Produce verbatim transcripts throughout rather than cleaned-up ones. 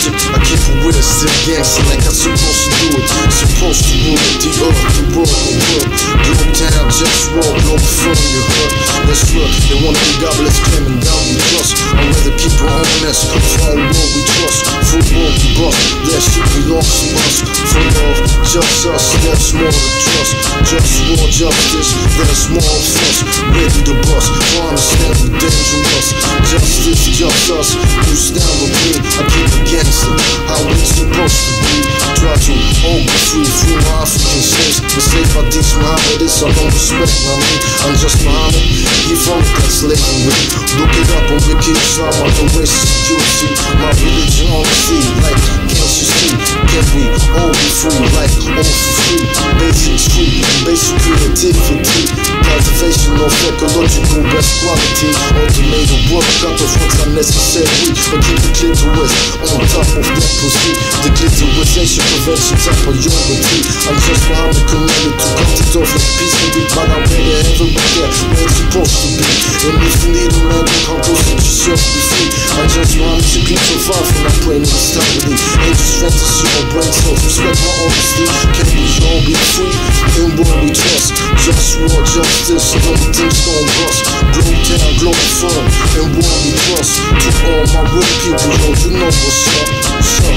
logic, I keep it with it, still gangster like I'm supposed to do it. Supposed to rule it, the earth, the world, the world. Globe town, JustWar, Globalfirm, you heard. That's right, they wanna be godless, claiming down we trust. I'd rather keep our own mess, for all world we trust. For world we bust, that shit belongs to us. For love, just us, that's more than trust. Just war, justice, that's more of us. Ready to bust, for understand we dangerous. Justice, just us, you stand with me. I keep it gangster, how we supposed to be. Try to all be free, free my African slaves. Enslaved by these Mohammedists, I don't respect my me. I'm just Muhammad, he from that slavery. Look it up on Wiki Islam, on the way security. My religion on the sea, like, can't you see? Can we all be free, like, all for free? Basics free, basic creativity. Cultivation of ecological best quality. Automated work, cut off what's unnecessary. But keep the clitoris on top of that pussy. The clitorisation prevention type priority. I'm just Muhammad commanded to cut it off like peacefully. But I'm ready to have it there where it's supposed to be. And if you need a man, come close to yourself, be free. I'm just Muhammad to keep survive and I'm praying in stability. Ain't just fantasy or brain cells, respect my honesty. Can we all be free? In what we trust. Just war, justice, everything's gon' bust. Globe town, Globalfirm, in what we trust. To all my real people, yo, you know what's up, what's up.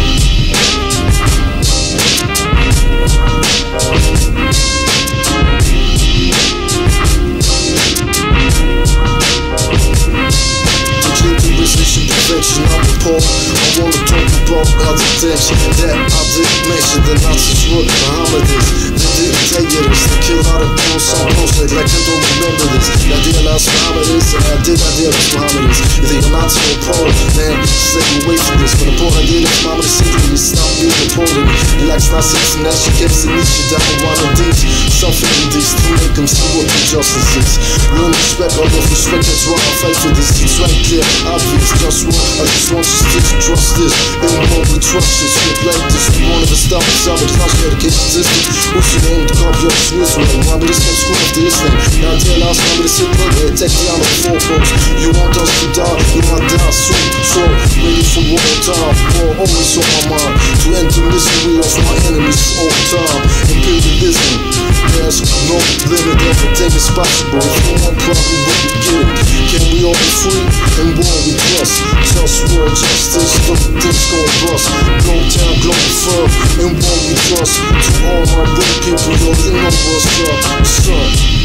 Prevention, I'm appalled. I wanna talk about other things that I didn't mention. The Nazis were Mohammedists. They didn't tell you this. They killed out of people, some bullshit like they don't remember this. I realized Mohammedists, and I did idealize Mohammedists. If they are Nazi or Pole, man, stay away from this. When the Pole idealist Mohammed secretly stopped being appalling. He likes Nazis and that she kept the niche down one of these. Something in these to make them see what the justice is. Learn respect, all of respect, that's why I fight for this. It's right clear, obvious, just war. I just want you to trust this. In what we trust this. Shit like this. We won't ever stop us out, but it's not dedication system. What's your name? The copy of the Swiss way. Mohammed is can't screw after this thing. Now dear last Mohammed is sitting there. Take me out of the four folks. You want us to die, you might die soon. So, ready for war time. War always on my mind. To end the misery of my enemies all time. Imperialism. There's no limit, everything is possible. If you want problem, we can get it. Can we all be free? And war we trust. Just war, justice, everything's gon' bust. Globe town, Globalfirm, and what we trust. To all my real people, yo, you know what's up, what's up.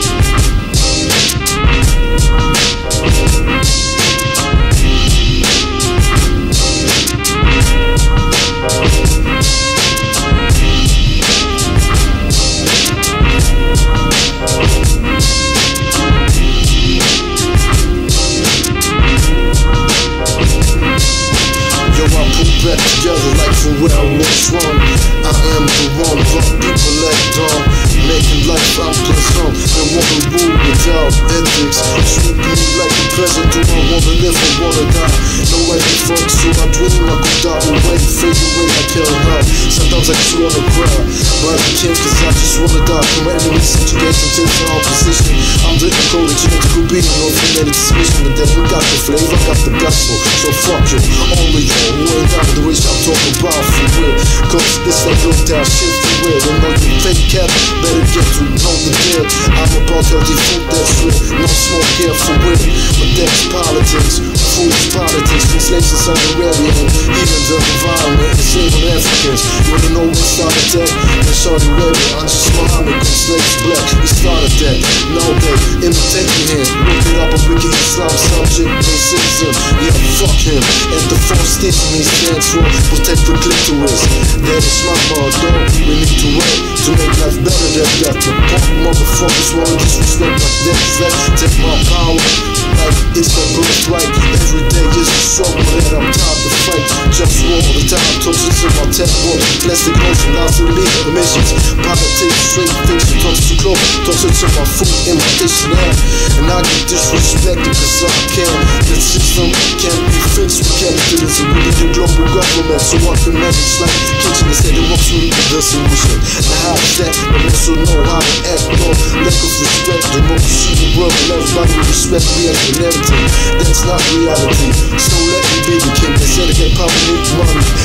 Back together like for where I was from. I am the one, but people let down. Making life unpleasant, and wanna rule without ethics. Treat me like a peasant, do I wanna live or wanna die? No way to fuck, so I dream I could die away, fade away like hell high. Sometimes I just wanna cry, but I can't cause I just wanna die. From enemy situation to the opposition. I'm the encoded genetical being, no frenetic suspicion. But then you got the flavor, I got the gospel. So fuck you, only you who ain't got the wish I'm talking about for real. Cause this ain't no down shit for real. And all you fake cat, better get to know the deal. I'm about healthy food that's real. No smoke here for real. But that's politics, food's politics. Translations on the radio, even the environment, enslaving Africans. You wanna know what started that? In Saudi Arabia, I'm just Muhammad, cause slaves black. We started that, now they imitate me here. Look it up on Wiki Islam, subject, racism. Yeah, fuck him. And the force teaching me stands for protect the clitoris. That is my motto. We need to wait to make life better than that. The punk motherfuckers wanna disrespect like that. Like, take my power like it's a birthright. Every day is a struggle that I'm tired to fight. Just war all the time, toasting to my temple. Plastic motion, lots of legal emissions. Politics, straight fiction, talks to close. Toasting to my food in my dictionary. And I get disrespected cause I can. The system can't be fixed with capitalism. We need a global government so I can manage like kitchen instead of what's really the solution. Now how is that? But also know how to act, no lack of respect. The most see the world and everybody will respect me as an everything. That's not reality. So let me be the king. They said I get power, need money.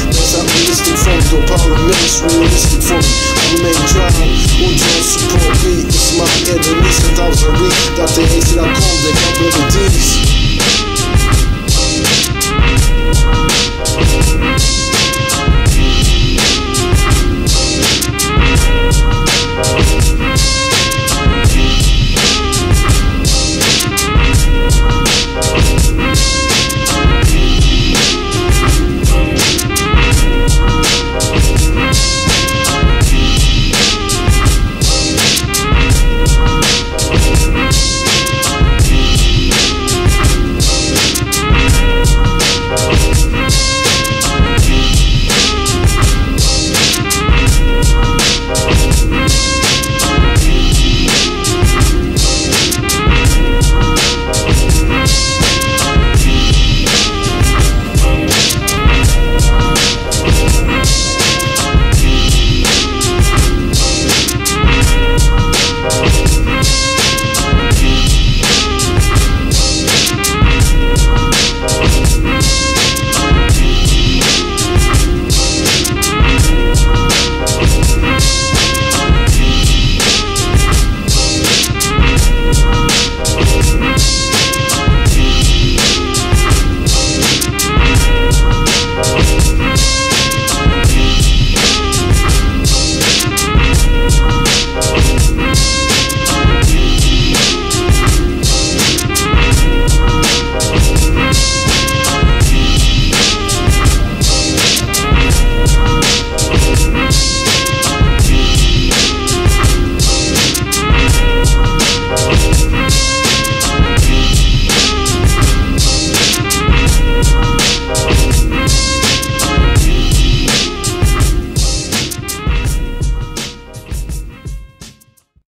remains realistic for me. I remain dry, who don't support me? It's my enemies, a thousand weeks. That they hate that come, they got melodies.